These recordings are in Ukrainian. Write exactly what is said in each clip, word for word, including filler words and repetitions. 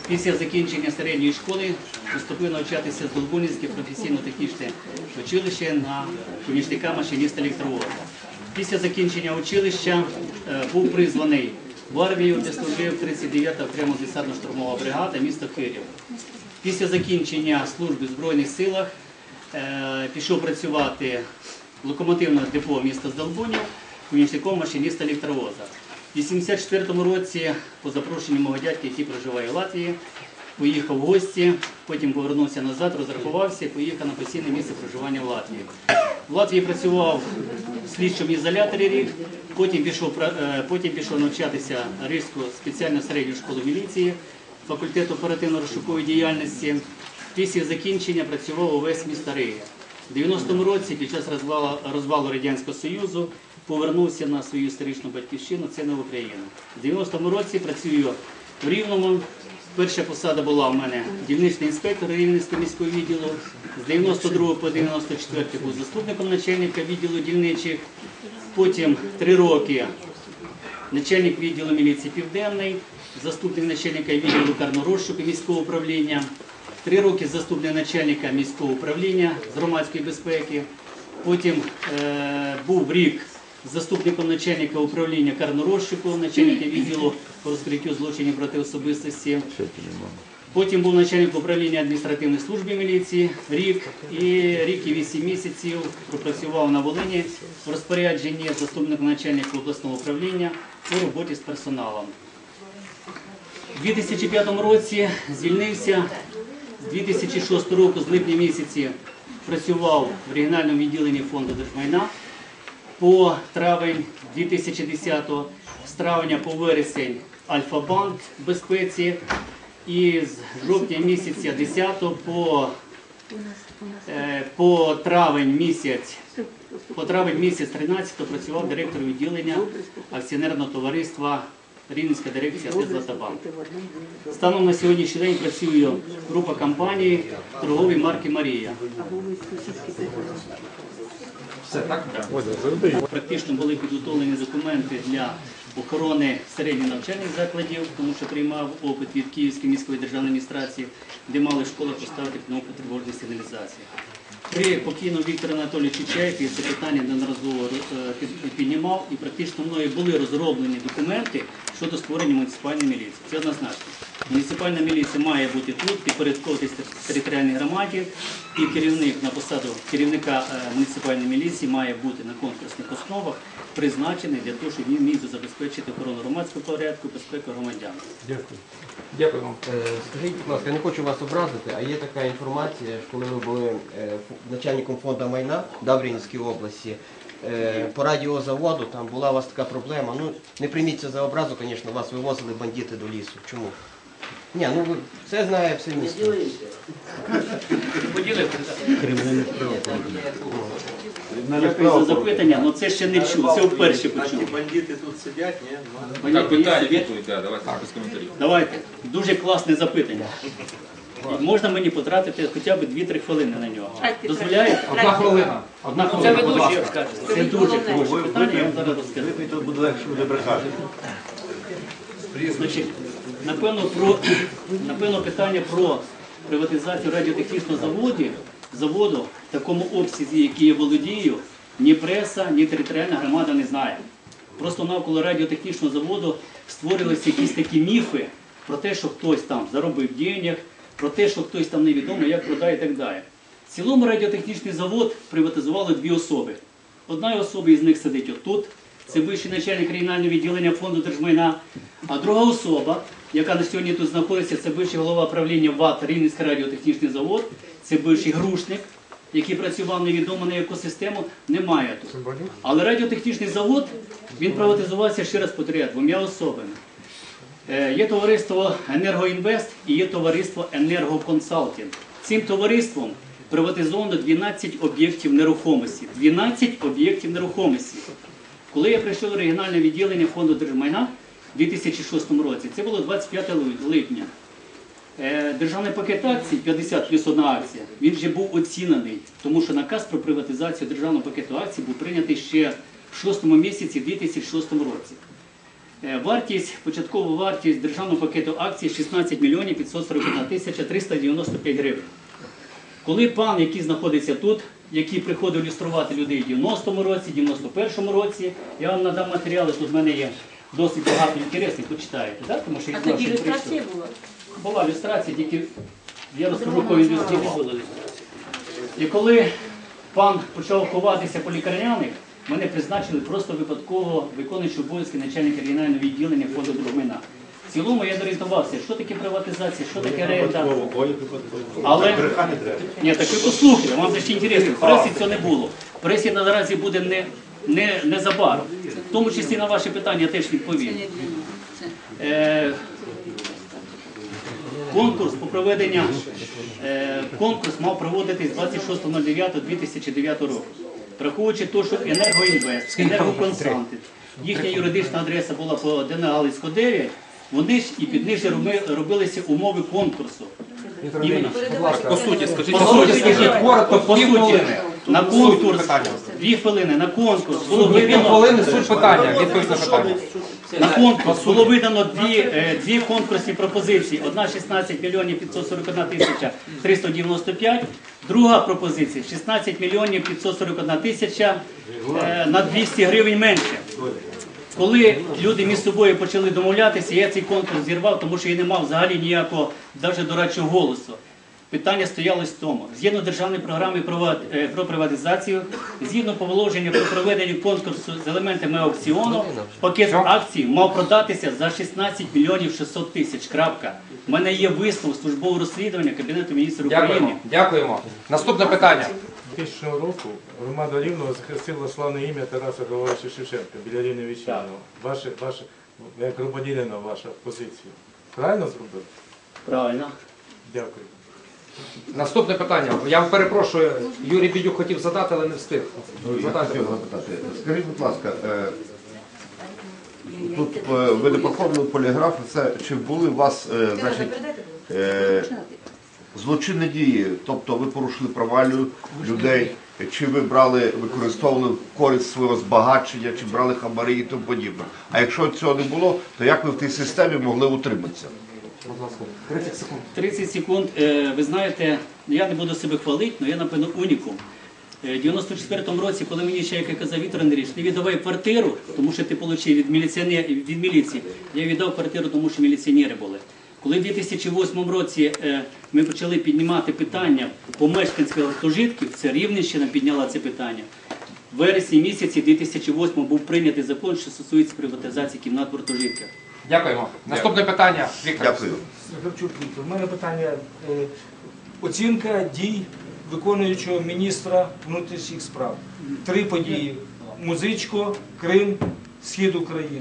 Після закінчення середньої школи поступив навчатися з Долбунівське професійно-технічне училище на помічника машиніста електровоза. Після закінчення училища був призваний в армію, де служив тридцять дев'ята окрема десантно-штурмова бригада, місто Київ. Після закінчення служби в Збройних силах пішов працювати в локомотивне депо міста Здолбунів помічником машиніста електровоза. У вісімдесят четвертому році, по запрошенню мого дядька, який проживає в Латвії, поїхав в гості, потім повернувся назад, розрахувався і поїхав на постійне місце проживання в Латвії. В Латвії працював в слідчому ізоляторі рік, потім пішов, потім пішов навчатися в Ризьку спеціальну середню школу міліції, факультет оперативно-розшукової діяльності. Після закінчення працював у весь міста Рига. У дев'яностому році, під час розвалу, розвалу Радянського Союзу, повернувся на свою історичну батьківщину, це на Україну. У дев'яностому році працюю в Рівному. Перша посада була у мене дільничний інспектор Рівненського міського відділу. З дев'яносто другого по дев'яносто четвертий був заступником начальника відділу дільничих. Потім три роки начальник відділу міліції Південний, заступник начальника відділу карного-розшуку міського управління. Три роки заступник начальника міського управління з громадської безпеки. Потім е, був рік заступником начальника управління карного-розшуку, начальника відділу по розкриттю злочинів проти особистості. Потім був начальник управління адміністративної служби міліції, рік і рік і вісім місяців пропрацював на Волині в розпорядженні заступником начальника обласного управління по роботі з персоналом. У дві тисячі п'ятому році звільнився, з дві тисячі шостого року, з липня місяці, працював в регіональному відділенні фонду держмайна. По травень дві тисячі десятого, з травня по вересень Альфа-банк в безпеці і з жовтня місяця десятого по, е, по травень місяць по травень місяць тринадцятого працював директором відділення акціонерного товариства Рівненська дирекція АТ «Златобанк». Станом на сьогоднішній день працює група компаній торгової марки «Марія». Все, так? Практично були підготовлені документи для охорони середніх навчальних закладів, тому що приймав опит від Київської міської державної адміністрації, де мали школи поставити кнопку тривожної сигналізації. При покійному Віктору Анатолійовичу Чайкові це питання неодноразово піднімав, і практично мною були розроблені документи щодо створення муніципальної міліції. Це однозначно. Муніципальна міліція має бути тут, підпорядковуватися територіальній громаді, і керівник на посаду керівника муніципальної міліції має бути на конкурсних основах призначений для того, щоб він міг забезпечити охорону громадського порядку, безпеку громадян. Дякую. Дякую вам. Скажіть, будь ласка, я не хочу вас образити, а є така інформація, що коли ви були начальником фонду майна в Рівненській області, по радіозаводу, там була у вас така проблема. Ну, не прийміться за образу, звісно, вас вивозили бандити до лісу. Чому? Ні, ну все знає все місто. Дякую за запитання, але це ще не чув, це вперше почув. Бандити тут сидять, ні? Так, питання, відповідь, давайте без коментарів. Давайте, дуже класне запитання. І можна мені потратити хоча б дві-три хвилини на нього. Дозволяєте? Одна хвилина. Одна хвилина, будь ласка. Це дуже хороше питання, я вам зараз розкажу. Тут буде легше буде брехати. Значить, напевно, про, напевно, питання про приватизацію радіотехнічного заводу, заводу в такому обсязі, який я володію, ні преса, ні територіальна громада не знає. Просто навколо радіотехнічного заводу створилися якісь такі міфи про те, що хтось там заробив денег, про те, що хтось там невідомо, як продає і так далі. В цілому радіотехнічний завод приватизували дві особи. Одна особа із них сидить отут, це бивший начальник регіонального відділення фонду держмайна, а друга особа, яка на сьогодні тут знаходиться, це бивший голова правління ВАТ Рівненський радіотехнічний завод, це бивший грушник, який працював невідомо на яку систему, немає тут. Але радіотехнічний завод, він приватизувався, ще раз повторяю, двома особами. Є товариство «Енергоінвест» і є товариство «Енергоконсалтинг». Цим товариством приватизовано дванадцять об'єктів нерухомості. дванадцять об'єктів нерухомості. Коли я прийшов до регіональне відділення фонду держмайна у дві тисячі шостому році, це було двадцять п'ятого липня, державний пакет акцій, п'ятдесят плюс одна акція, він вже був оцінений, тому що наказ про приватизацію державного пакету акцій був прийнятий ще в шостому місяці дві тисячі шостому році. Е, Вартість, початкова вартість державного пакету акцій шістнадцять мільйонів п'ятсот сорок одна тисяча триста дев'яносто п'ять гривень. Коли пан, який знаходиться тут, який приходив люструвати людей в дев'яностому році, дев'яносто першому році, я вам надам матеріали, тут в мене є досить багато інтересних, почитаєте, да? Тому що я А знав, тоді що ілюстрація прийшов. була? Була люстрація, тільки я розкажу, кого він люстрував. І коли пан почав ховатися по лікарняних, мене призначили просто випадково виконуючи обов'язки начальника регіонального відділення фонду Другмина. В цілому я зорієнтувався, що таке приватизація, що таке рента. Але Брехати не треба. ні, так ви послухайте, вам це ще інтересно. В пресі цього не було. В пресі наразі буде не, не, незабаром. В тому числі на ваші питання я теж відповім. Е, конкурс по проведенню, е, конкурс мав проводитись двадцять шостого дев'ятого дві тисячі дев'ятого року. Враховуючи те, що Енергоінвест, Енергоконсалтинг, їхня юридична адреса була по Д Н Галицького дев'ять, вони ж і під них же роби- робилися умови конкурсу. Іменно. По суті, скажіть, По по суті, суті, скажіть коротко, по пів суті, хвилини. на конкурс, дві хвилини, на конкурс було Пів видано, хвилини суть питання, відповідь на питання. на конкурс було видано дві, е, дві конкурсні пропозиції. Одна шістнадцять мільйонів п'ятсот сорок одна тисяча триста дев'яносто п'ять, друга пропозиція шістнадцять мільйонів п'ятсот сорок одна тисяча е, на двісті гривень менше. Коли люди між собою почали домовлятися, я цей конкурс зірвав, тому що я не мав взагалі ніякого навіть дорадчого голосу. Питання стоялось в тому. Згідно державної програми про, е, про приватизацію, згідно положення про проведення конкурсу з елементами аукціону, пакет акцій мав продатися за шістнадцять мільйонів шістсот тисяч. Крапка. У мене є висновок службового розслідування Кабінету міністрів України. Дякуємо. Дякуємо. Наступне питання. дві тисячі року громада Рівного захистила славне ім'я Тараса Григоровича Шевченка біля Рівне Вічняного. Ваше, ваше, як громадянина, ваша позиція. Правильно зробили? Правильно. Дякую. Наступне питання. Я перепрошую, Юрій Бідюк хотів задати, але не встиг. Я Задайте. хотів запитати. Скажіть, будь ласка, е, тут е, ви не проходили поліграф, це чи були у вас е, значить, е, злочинні дії, тобто ви порушили права лю- людей, чи ви брали, використовували в користь свого збагачення, чи брали хабарі і тому подібне. А якщо цього не було, то як ви в тій системі могли утриматися? Будь ласка, тридцять секунд. тридцять секунд. Е, Ви знаєте, я не буду себе хвалити, але я, напевно, унікум. Е, В дев'яносто четвертому році, коли мені ще як казав Віктор Андрійович, не віддавай квартиру, тому що ти отримав від, міліціонер- від міліції, я віддав квартиру, тому що міліціонери були. Коли в дві тисячі восьмому році е, ми почали піднімати питання по мешканських гуртожитків, це Рівненщина підняла це питання, в вересні місяці дві тисячі восьмого був прийнятий закон, що стосується приватизації кімнат в гуртожитках. Дякуємо. Наступне питання. Віктор. Дякую. Грабчук Віктор. У мене питання. е, Оцінка дій виконуючого міністра внутрішніх справ. Три події. Музичко, Крим, Схід України.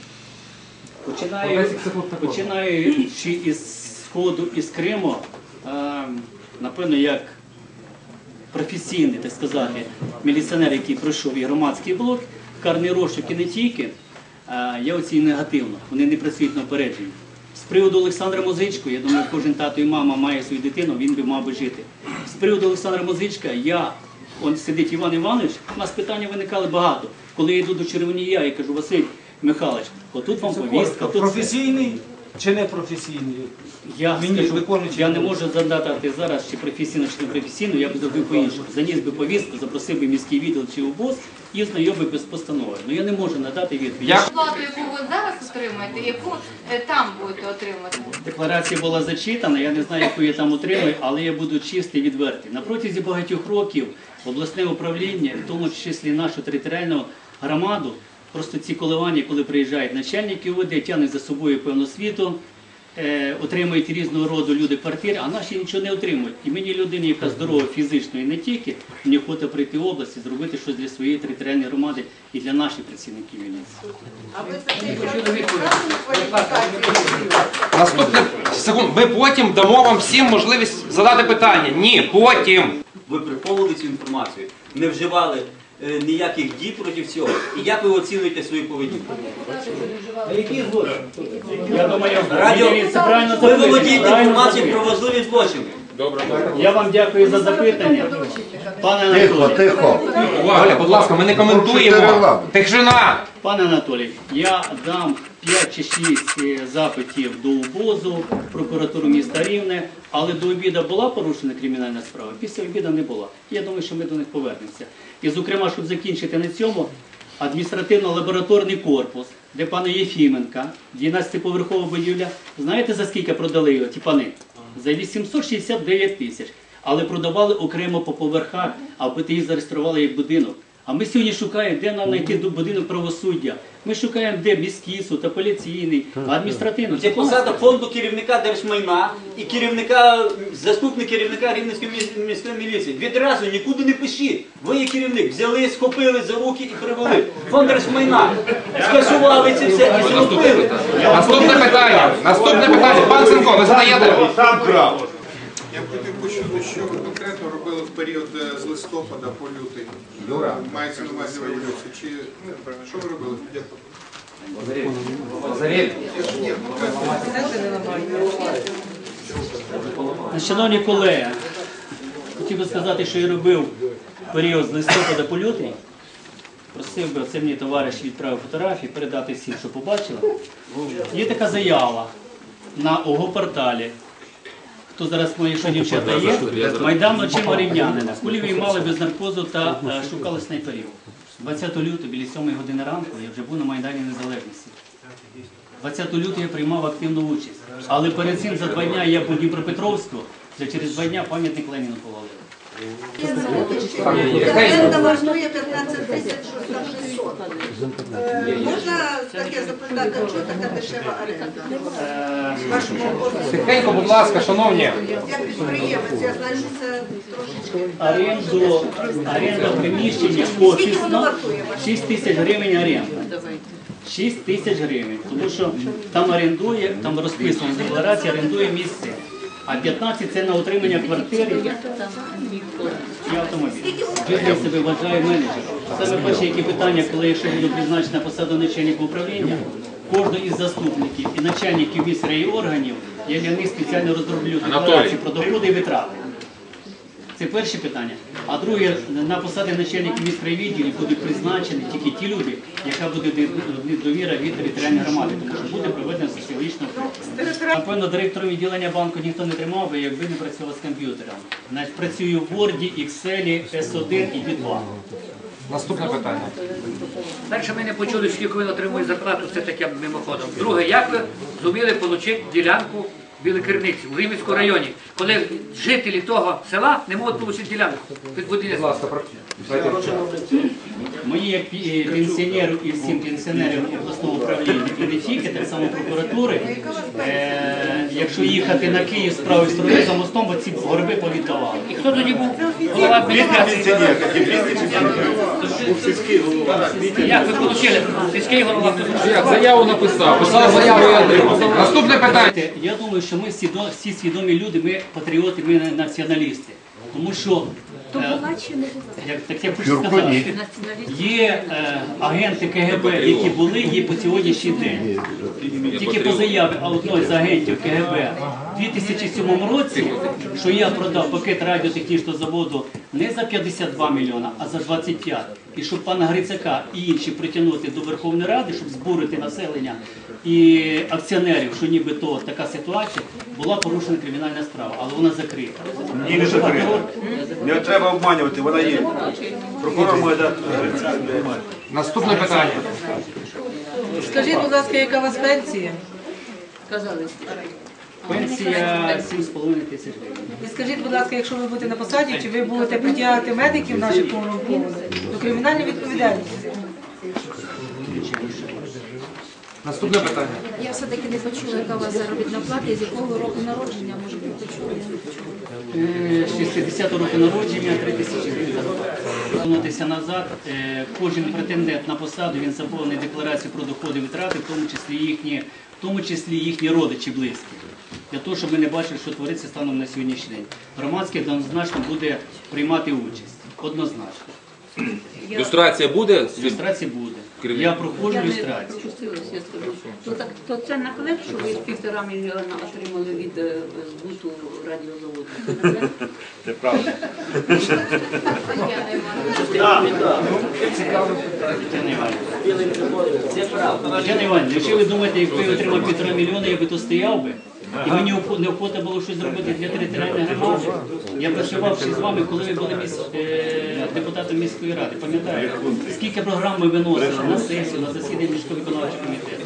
Починаю, десять секунд такого. починаючи із Сходу, із Криму, е, напевно, як професійний, так сказати, міліціонер, який пройшов і громадський блок, карний розшук і не тільки, е, я оцінюю негативно, вони не працюють на опередженні. З приводу Олександра Музичко, я думаю, кожен тато і мама має свою дитину, він би мав би жити. З приводу Олександра Музичка, я, он сидить Іван Іванович, у нас питання виникали багато. Коли я йду до Червонія, я кажу, Василь Михайлович, отут вам повістка, тут це. Професійний чи не професійний? Я Мені скажу, виконуючий я не можу задати зараз, чи професійно, чи не професійно, я б зробив по-іншому. Заніс би повістку, запросив би міський відділ чи ОБОЗ і знайомив би з постановою. Ну я не можу надати відповідь. Дякую. Плату, яку ви зараз отримаєте, яку е, там будете отримувати? Декларація була зачитана, я не знаю, яку я там отримую, але я буду чистий і відвертий. На протязі багатьох років обласне управління, в тому числі нашу територіальну громаду, просто ці коливання, коли приїжджають начальники ОВД, тягнуть за собою певну світу, е, отримують різного роду люди квартири, а наші нічого не отримують. І мені людині, яка здорова фізично і не тільки, мені хоче прийти в область і зробити щось для своєї територіальної громади і для наших працівників міліції. А ви такий кваліфікації? Наступне секунд. Ми потім дамо вам всім можливість задати питання. Ні, потім. Ви приховували цю інформацію, не вживали е, ніяких дій проти цього. І як ви оцінюєте свою поведінку? А які злочини? Я думаю, Радіо, це правильно ви запитуєте, володієте правильно інформацією про запитуєте. важливі злочини. Я вам дякую за запитання. Пане Тихо, Анатолій, тихо. Увага, будь ласка, ми не Порушуйте коментуємо. регламент. Тишина. пане Анатолій, я дам п'ять чи шість запитів до УБОЗу, прокуратуру міста Рівне, але до обіду була порушена кримінальна справа, після обіду не була. Я думаю, що ми до них повернемося. І, зокрема, щоб закінчити на цьому, адміністративно-лабораторний корпус, де пана Єфіменка, дванадцятиповерхова будівля, знаєте, за скільки продали його, ті пани? За вісімсот шістдесят дев'ять тисяч. Але продавали окремо по поверхах, аби їх зареєстрували як будинок. А ми сьогодні шукаємо, де нам знайти будинок правосуддя. Ми шукаємо, де міський суд, апеляційний, адміністративний. Це посада фонду керівника держмайна і керівника, заступник керівника Рівненської міс- міської міліції. Відразу нікуди не пишіть. Ви є керівник. Взяли, схопили за руки і привели. Фонд держмайна. Скасували це все і зробили. Наступне питання. Наступне питання. Пан Сенко, ви задаєте? Сам крав. Я б хотів почути, що ви конкретно робили в період е, з листопада по лютий. Мається на увазі революції. Чи, ну, напевно, що ви робили? Ні, Шановні колеги, хотів би сказати, що я робив в період з листопада по лютий. Просив би, це мені товариш відправив фотографії, передати всім, що побачили. Є така заява на ОГО-порталі. Хто зараз мої що дівчата є? Майдан очима рівнянина. Кулі виймали без наркозу та е, шукали снайперів. двадцятого лютого, біля сьомої години ранку, я вже був на Майдані Незалежності. двадцятого лютого я приймав активну участь. Але перед цим за два дня я був в Дніпропетровську, вже через два дня пам'ятник Леніну повалили. Оренда вартує п'ятнадцять тисяч шістсот. Е, Можна таке запитати, чого така дешева оренда? В вашому офісі? Тихенько, будь ласка, шановні. Я підприємець, я знаю, що це трошечки. Оренду, оренда приміщення офісно шість тисяч гривень оренда. шість тисяч гривень, тому що там орендує, там розписано в декларації, орендує місце. А п'ятнадцять це на утримання квартири і автомобіль. Я себе вважаю менеджером. Саме перші які питання, коли якщо буду призначена посаду начальника управління, кожного із заступників і начальників міськрайорганів, я для них спеціально розроблю декларацію про доходи і витрати. Це перше питання. А друге, на посади начальників міськрайвідділів будуть призначені тільки ті люди, яка буде довіра від територіальної громади, тому що буде проведено соціологічне опитування. Напевно, директором відділення банку ніхто не тримав би, якби не працював з комп'ютером. Значить, працюю в Word, Excel, ес один і бі два. Наступне питання. Перше, ми не почули, скільки він отримує зарплату, це таке мимоходом. Друге, як ви зуміли отримати ділянку в Білокриниці, у Рівненському районі, коли жителі того села не можуть отримати ділянку під будівництво? Мої як пі- пенсіонеру і всім пенсіонерам обласного управління і не тільки, так само прокуратури, е, якщо їхати на Київ з правої сторони за мостом, бо ці горби повіддавали. І хто тоді був голова адміністрації? Як ви отримали? Сільський голова? Як заяву написав? Писав заяву і отримав. Наступне питання. Знаєте, я думаю, що ми всі, до- всі свідомі люди, ми патріоти, ми націоналісти. Тому що, е, як, так я хочу сказати, є е, агенти ка ге бе, які були, є по сьогоднішній день. Тільки по заяві одного з агентів ка ге бе у дві тисячі сьомому році, що я продав пакет радіотехнічного заводу не за п'ятдесят два мільйона, а за двадцять п'ять. І щоб пана Грицака і інші притягнути до Верховної Ради, щоб збурити населення і акціонерів, що нібито така ситуація, була порушена кримінальна справа, але вона закрита. Ні, не закрита. Не треба обманювати, вона є. Прокурор має дати. Наступне питання. Скажіть, будь ласка, яка у вас пенсія? Пенсія сім з половиною тисяч гривень. І скажіть, будь ласка, якщо ви будете на посаді, чи ви будете притягати медиків наших корумпованих до кримінальної відповідальності? Наступне питання. Я все-таки не почула, яка у вас заробітна плата і з якого року народження, може ви почули, я не почула. Е, шістдесятого року народження, три тисячі гривень зарплата. Повернутися назад, е, кожен претендент на посаду, він заповнить декларацію про доходи і витрати, в тому числі їхні, в тому числі їхні родичі близькі. Для того, щоб ми не бачили, що твориться станом на сьогоднішній день. Громадське однозначно буде приймати участь. Однозначно. Люстрація буде? Люстрація буде. Я проходжу Я не люстрацію. пропустилась, я скажу. То, так, то це наклеп, що ви півтора мільйона отримали від е, збуту радіозаводу? Це наклеп? Це правда. Це правда. Тетяна Іванівна, якщо ви думаєте, якби я отримав півтора мільйона, я би то стояв би, і мені охо- неохота було щось зробити для територіальної громади. Я працював ще з вами, коли ви були міс... е, депутатом міської ради. Пам'ятаєте, скільки програм ми виносили на сесію, на засідання міського виконавчого комітету.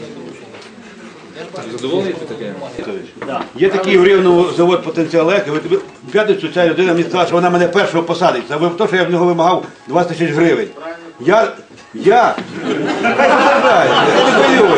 Задоволений таке? Є такий в Рівному завод «Потенціалек», і от в п'ятницю ця людина мені сказала, що вона мене першого посадить. Це те, що я в нього вимагав двадцять тисяч гривень. Я, я, хай посадає, я не боюсь.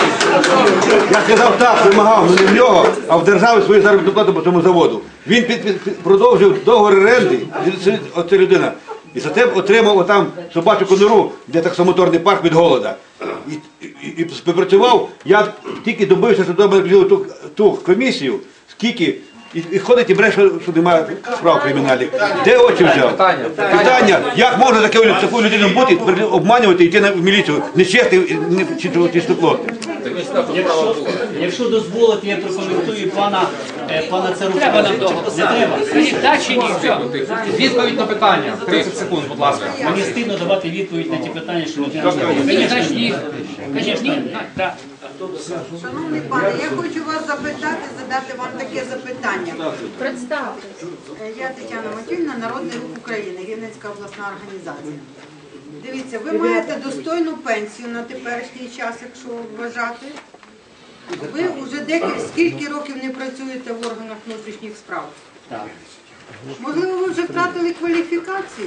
Я сказав так, вимагав, але не в нього, а в державі свою заробітну плату по цьому заводу. Він під, під, під, продовжив договір оренди, оця людина, і зате отримав отам собачу конуру, де таксомоторний парк від голода. І, і, і співпрацював, я тільки добився, що добре взяли ту, ту комісію, скільки, і, і ходить і бреше, що немає справ кримінальних. Де очі взяв? Питання. Питання, як можна таке, таку людину бути, обманювати, йти на в міліцію, не чести, не чистоплотним. Якщо, якщо дозволите, я прокоментую пана, е, пана Царука. Треба нам того. Не треба. Скажіть, так чи ні? Все. Відповідь на питання. тридцять секунд, будь ласка. Мені стидно давати відповідь на ті питання, що людина Ні, задає. значить ні. Звісно, ні. Так. Шановний пане, я хочу вас запитати, задати вам таке запитання. Представтесь. Е, Я Тетяна Матюльна, Народний Рух України, Рівненська обласна організація. Дивіться, ви маєте достойну пенсію на теперішній час, якщо вважати. Ви вже декілька, скільки років не працюєте в органах внутрішніх справ? Так. Можливо, ви вже втратили кваліфікацію?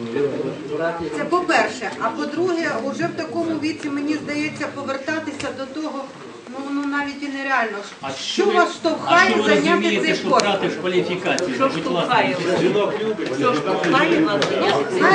Це по-перше. А по-друге, вже в такому віці, мені здається, повертатися до того, ну, ну навіть і нереально. А Що ви- вас а штовхає що ви зайняти розумієте, цей що пост? втратив кваліфікацію? Що Будь штовхає ласка. вас? Що штовхає вас зайняти цей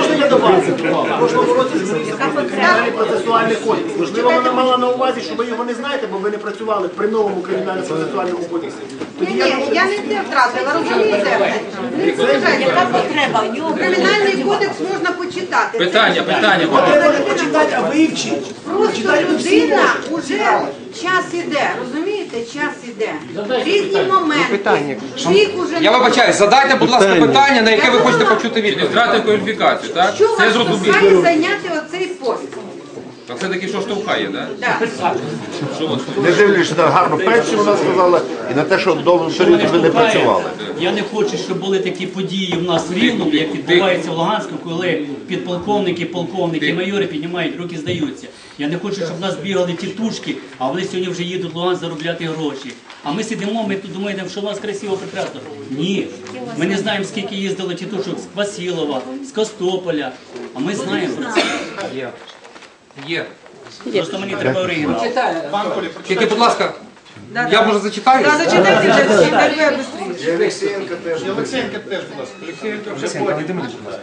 Знаєте, Кожного року змінився кримінальний процесуальний кодекс. Можливо, вона мала на увазі, що ви його не знаєте, бо ви не працювали при новому кримінальному процесуальному кодексі. ні, ні, я не те втратила, розумієте? Не зважайте. Яка потреба в нього? Кримінальний кодекс можна почитати. Питання, питання. Треба не почитати, а вивчіть. Просто людина вже час іде, розумієте? Час іде. Різні моменти. Вік уже Я не- вибачаюсь, задайте, будь ласка, питання, на яке ви хочете почути відповідь. Втратив кваліфікацію, так? Що Це вас зрозуміло. штовхає зайняти оцей пост? А це таки що штовхає, так? Так. Не дивлячись на гарну пенсію, вона сказала, і на те, що довгий Що період мене ви не штовхає? працювали. Я не хочу, щоб були такі події в нас в Рівному, як відбувається в Луганську, коли підполковники, полковники, майори піднімають руки, здаються. Я не хочу, щоб в нас бігали тітушки, а вони сьогодні вже їдуть в Луганськ заробляти гроші. А ми сидимо, ми тут думаємо, що в нас красиво, прекрасно. Ні. Ми не знаємо, скільки їздило тітушок з Квасілова, з Костополя. А ми знаємо про це. Є. Є. Просто мені треба оригінал. Тільки, будь ласка, я може зачитаю? Так, зачитайте вже, читайте швидше. І Олексієнка теж. І Олексієнка теж, будь ласка. Олексієнка вже потім.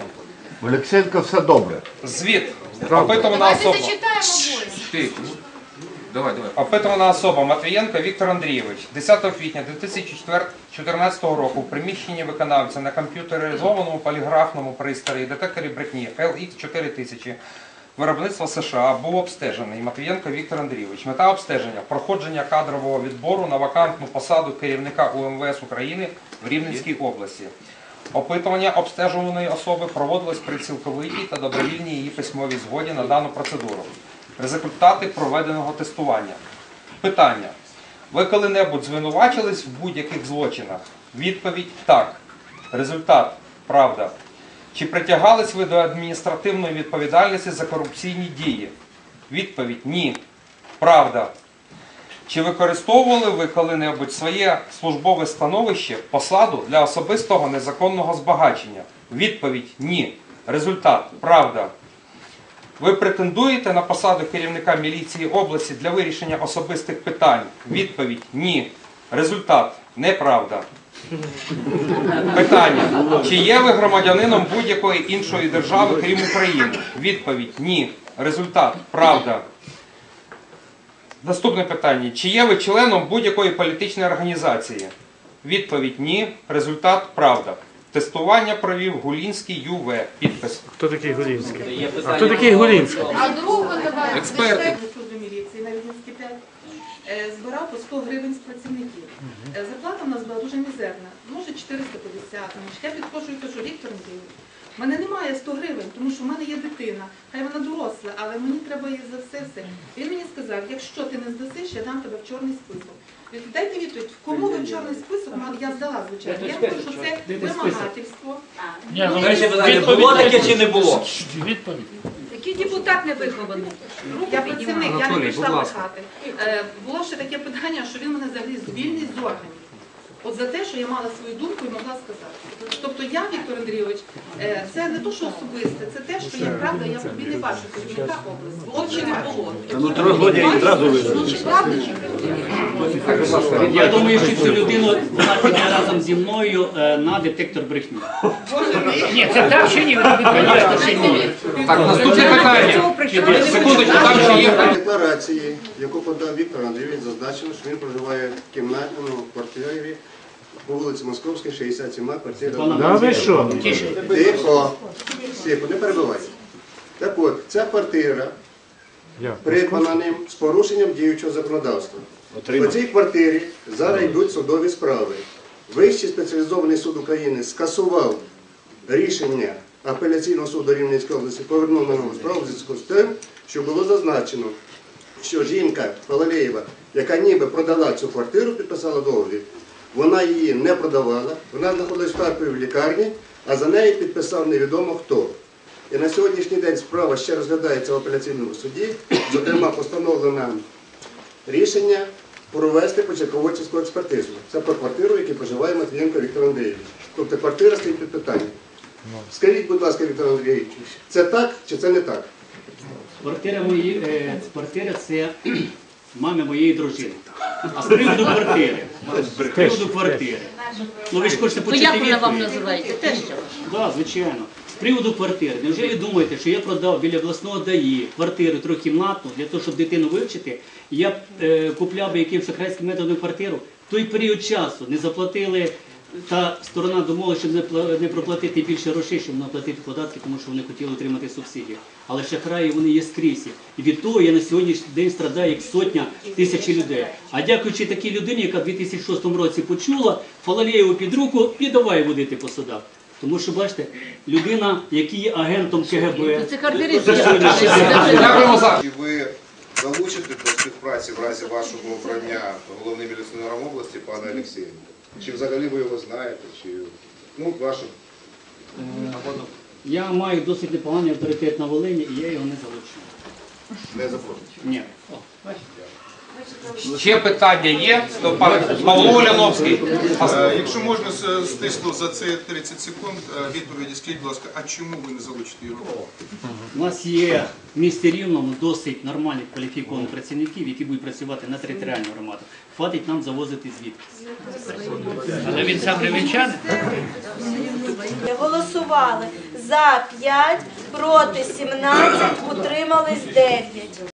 В Олексієнка все добре. Звіт. Опитувана особа. Тихо. Давай, давай. Опитувана особа Матвієнко Віктор Андрійович. десятого квітня дві тисячі чотирнадцятого року в приміщенні виконавця на комп'ютеризованому поліграфному пристрої детекторі брехні ел ікс чотири тисячі виробництва США був обстежений Матвієнко Віктор Андрійович. Мета обстеження – проходження кадрового відбору на вакантну посаду керівника У Ем Ве Ес України в Рівненській області. Опитування обстежуваної особи проводилось при цілковитій та добровільній її письмовій згоді на дану процедуру. Результати проведеного тестування. Питання. Ви коли-небудь звинувачились в будь-яких злочинах? Відповідь – так. Результат – правда. Чи притягались ви до адміністративної відповідальності за корупційні дії? Відповідь – ні. Правда. Чи використовували ви коли-небудь своє службове становище, посаду для особистого незаконного збагачення? Відповідь – ні. Результат – правда. Ви претендуєте на посаду керівника міліції області для вирішення особистих питань? Відповідь – ні. Результат – неправда. Питання. Чи є ви громадянином будь-якої іншої держави, крім України? Відповідь – ні. Результат – правда. Наступне питання. Чи є ви членом будь-якої політичної організації? Відповідь – ні. Результат – правда. Тестування провів Гулінський Ю В. Підпис. Хто такий Гулінський? Є А питання. хто такий Гулінський? А другу давай. Експерти. суду міліції на Рівненській п'ять е, збирав по сто гривень з працівників. Е, Зарплата в нас була дуже мізерна, може чотириста п'ятдесят. Я підходжу і кажу: Віктор Андрійович, в мене немає сто гривень, тому що в мене є дитина, хай вона доросла, але мені треба їй за все все. Він мені сказав: якщо ти не здасиш, я дам тебе в чорний список. Дайте відповідь, кому ви в чорний список? Я здала, звичайно. Я кажу, що це вимагательство. Перше питання, було таке чи не було? Відповідь. Який депутат не вихований? Я працівник, я не прийшла брехати. Е, Було ще таке питання, що він мене взагалі звільнить з органів. От за те, що я мала свою думку і могла сказати. Тобто я, Віктор Андрійович, е, це не то, що особисте, це те, що я правда, я тобі не бачу керівника області. Було чи не було? Ну, три години одразу видно. Ну, чи правда, чи ні? Я думаю, що цю людину вона піде разом зі мною е, на детектор брехні. Ні, це так чи ні? Звісно, ще ні. Так, наступне питання. Секундочку, там ще є. В декларації, яку подав Віктор Андрійович, зазначено, що він проживає в кімнатному квартирі по вулиці Московській, шістдесят сім, квартира. Да ви що? Тихо, тихо, не перебивайте. Так от, ця квартира придбана ним з порушенням діючого законодавства. По цій квартирі зараз йдуть судові справи. Вищий спеціалізований суд України скасував рішення апеляційного суду Рівненської області, повернув на нову справу в зв'язку з тим, що було зазначено, що жінка Фалалєєва, яка ніби продала цю квартиру, підписала договір, вона її не продавала, вона знаходилась в Харкові в лікарні, а за неї підписав невідомо хто. І на сьогоднішній день справа ще розглядається в апеляційному суді, зокрема постановлено рішення провести почергову експертизу. Це про квартиру, в якій проживає Матвієнко Віктор Андрійович. Тобто квартира стоїть під питанням. Скажіть, будь ласка, Віктор Андрійович, це так чи це не так? Квартира мої, е, квартира це мами моєї дружини. А з приводу квартири, з приводу квартири. Ну ви ж хочете То почути як вона вам відповідь? називається? Те що? Так, звичайно. З приводу квартири. Невже ви думаєте, що я продав біля обласного ДАІ квартиру трьохкімнатну для того, щоб дитину вивчити, і я е, купляв би якимось шахрайським методом квартиру? В той період часу не заплатили, та сторона домовилася, щоб не, пла- не проплатити більше грошей, щоб не платити податки, тому що вони хотіли отримати субсидії. Але шахраї вони є скрізь. І від того я на сьогоднішній день страдаю як сотня тисячі людей. А дякуючи такій людині, яка в дві тисячі шостому році почула, Фалалєєву під руку і давай водити по судах. Тому що, бачите, людина, який є агентом КГБ. Це кардеріст. Дякуємо за. Чи ви залучите до співпраці в разі вашого обрання головним міліціонером області пана Олексієнка? Чи взагалі ви його знаєте? Чи ну, ваше... Я маю досить непоганий авторитет на Волині, і я його не залучу. Не запрошуєте? Ні. Ще питання є? То пан Павло Уляновський. Е, Якщо можна с- стисло за це тридцять секунд е, відповіді, скажіть, будь ласка, а чому ви не залучите його? У нас є в місті Рівному досить нормальних кваліфікованих працівників, які будуть працювати на територіальну громаду. Хватить нам завозити звідки. Але він сам рівненчанин. Голосували за п'ять, проти сімнадцять, утримались дев'ять.